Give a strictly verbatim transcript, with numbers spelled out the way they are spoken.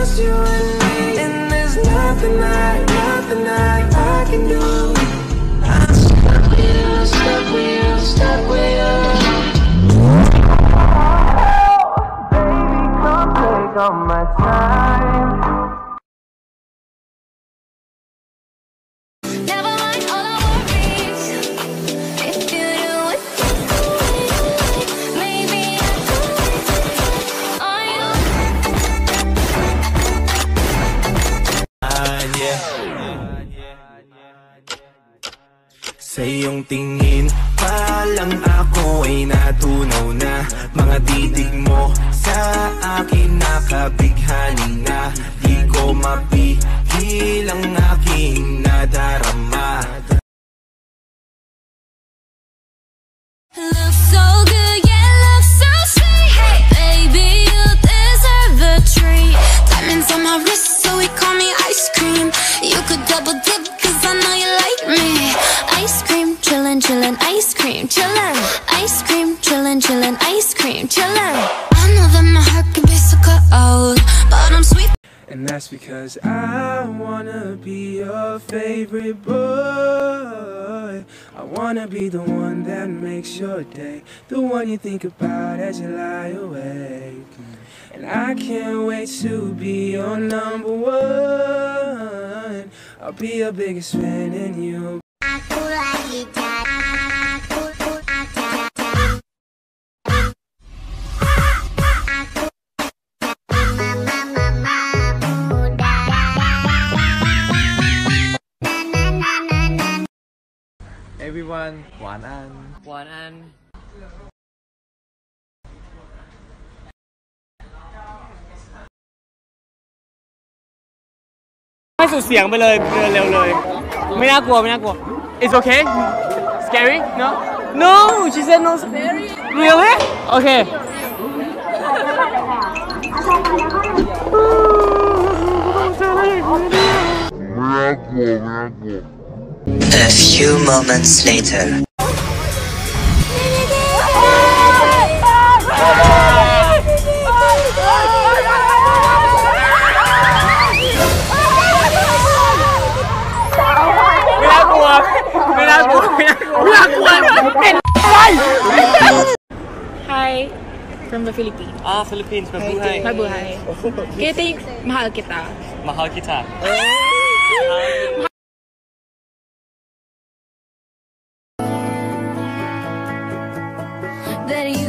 just you and me, and there's nothing I, nothing I, I can do. I'm stuck with you, stuck with you, stuck with you. Baby, come take all my time. Never mind all our worries. If you do it, maybe I could. Are you? Ah, yeah. Sa iyong tingin, palang ako ay natunaw na. Mga titig mo sa akin nakabighani na. Di ko mapigil ang aking nadarama. Looks so good, yeah, looks so sweet. Hey, baby, you deserve a treat. Diamonds on my wrist, so we call me ice cream. You could double dip, cause I know you like me. Ice cream, chillin', chillin', ice cream, chillin'. Ice cream, chillin', chillin', ice cream, chillin'. I know that my heart can be so cold, but I'm sweet. And that's because I wanna be your favorite boy. I wanna be the one that makes your day, the one you think about as you lie awake. And I can't wait to be your number one. I'll be your biggest fan in you. Aku lagi cari, aku, aku, Everyone, 晚安。 晚安。ไม่สุดเสียงไปเลยเดินเร็วเลยไม่น่ากลัวไม่น่ากลัว It's okay Scary No No She said no Scary Really Okay A few moments later. Hi, from the Philippines. Ah, Philippines, mabuhay. Mabuhay. Kita yung mahal kita. Mahal kita. that you